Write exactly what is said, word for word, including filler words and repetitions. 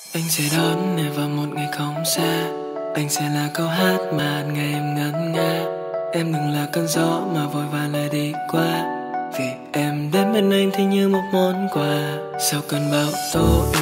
Anh sẽ đón em vào một ngày không xa. Anh sẽ là câu hát mà ngày em ngân nga. Em đừng là cơn gió mà vội vã lại đi qua. Vì em đến bên anh thì như một món quà. Sau cơn bão tố